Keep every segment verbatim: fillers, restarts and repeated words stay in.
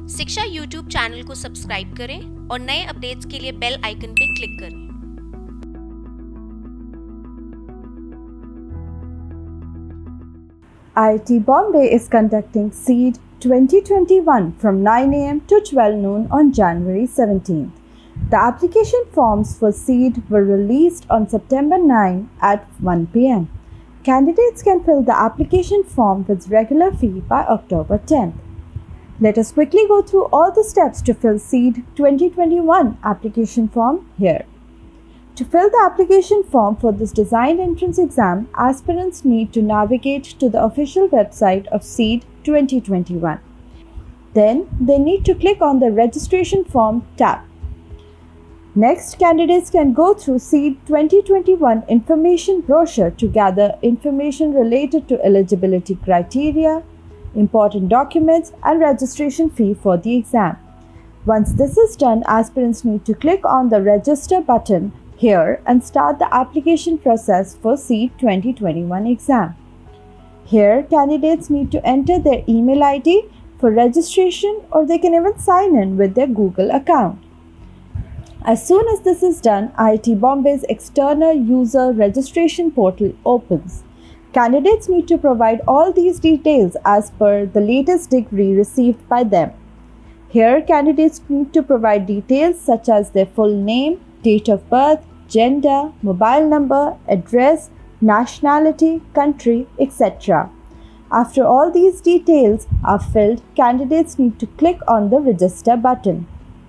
शिक्षा YouTube channel को subscribe करें और नए अपडेट्स के लिए बेल आइकन पे क्लिक करें। I I T Bombay is conducting SEED twenty twenty-one from nine A M to twelve noon on January seventeenth. The application forms for SEED were released on September ninth at one P M Candidates can fill the application form with regular fee by October tenth. Let us quickly go through all the steps to fill SEED twenty twenty-one application form here. To fill the application form for this designed entrance exam, aspirants need to navigate to the official website of SEED twenty twenty-one. Then they need to click on the registration form tab. Next, candidates can go through SEED twenty twenty-one information brochure to gather information related to eligibility criteria, important documents, and registration fee for the exam. Once this is done, aspirants need to click on the register button here and start the application process for SEED twenty twenty-one exam. Here, candidates need to enter their email I D for registration, or they can even sign in with their Google account. As soon as this is done, I I T Bombay's external user registration portal opens. Candidates need to provide all these details as per the latest degree received by them. Here, candidates need to provide details such as their full name, date of birth, gender, mobile number, address, nationality, country, et cetera. After all these details are filled, candidates need to click on the register button.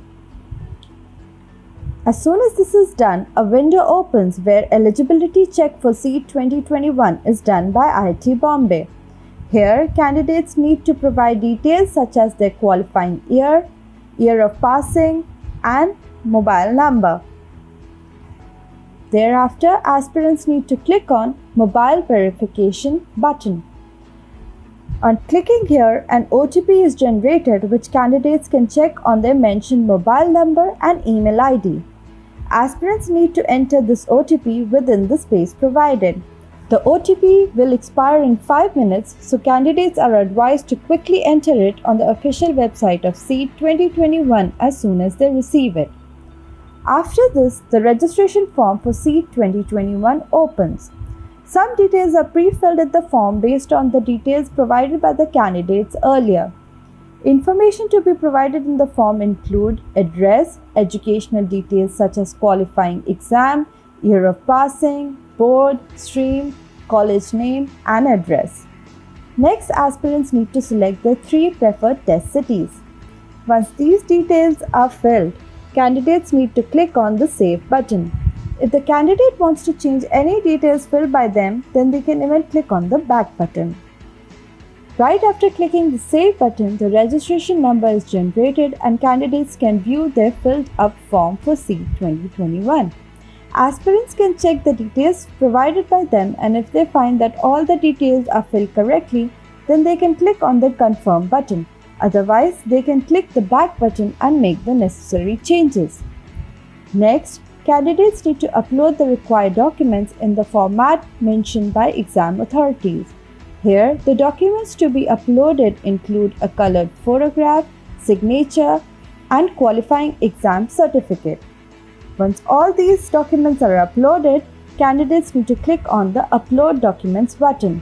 As soon as this is done, a window opens where eligibility check for SEED twenty twenty-one is done by I I T Bombay. Here, candidates need to provide details such as their qualifying year, year of passing, and mobile number. Thereafter, aspirants need to click on Mobile Verification button. On clicking here, an O T P is generated which candidates can check on their mentioned mobile number and email I D. Aspirants need to enter this O T P within the space provided. The O T P will expire in five minutes, so candidates are advised to quickly enter it on the official website of SEED twenty twenty-one as soon as they receive it. After this, the registration form for SEED twenty twenty-one opens. Some details are pre-filled in the form based on the details provided by the candidates earlier. Information to be provided in the form include address, educational details such as qualifying exam, year of passing, board, stream, college name, and address. Next, aspirants need to select their three preferred test cities. Once these details are filled, candidates need to click on the Save button. If the candidate wants to change any details filled by them, then they can even click on the Back button. Right after clicking the Save button, the registration number is generated and candidates can view their filled up form for SEED twenty twenty-one. Aspirants can check the details provided by them, and if they find that all the details are filled correctly, then they can click on the Confirm button. Otherwise, they can click the Back button and make the necessary changes. Next, candidates need to upload the required documents in the format mentioned by exam authorities. Here, the documents to be uploaded include a colored photograph, signature, and qualifying exam certificate. Once all these documents are uploaded, candidates need to click on the Upload Documents button.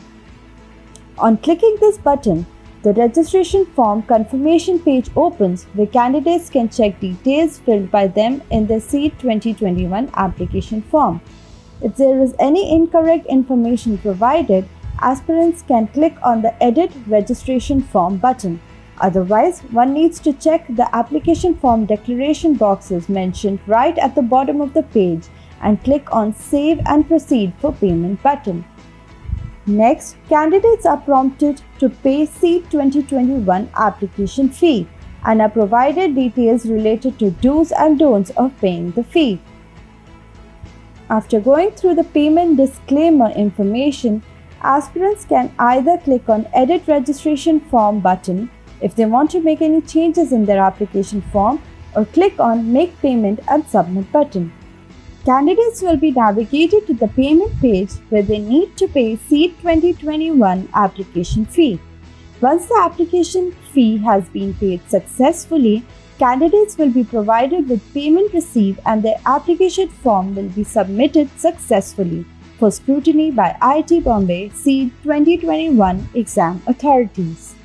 On clicking this button, the registration form confirmation page opens where candidates can check details filled by them in their SEED twenty twenty-one application form. If there is any incorrect information provided, aspirants can click on the Edit Registration Form button. Otherwise, one needs to check the application form declaration boxes mentioned right at the bottom of the page and click on Save and Proceed for Payment button. Next, candidates are prompted to pay SEED twenty twenty-one application fee and are provided details related to do's and don'ts of paying the fee. After going through the payment disclaimer information, aspirants can either click on Edit Registration Form button if they want to make any changes in their application form, or click on Make Payment and Submit button. Candidates will be navigated to the payment page where they need to pay SEED twenty twenty-one application fee. Once the application fee has been paid successfully, candidates will be provided with payment receipt and their application form will be submitted successfully for scrutiny by I I T Bombay SEED twenty twenty-one exam authorities.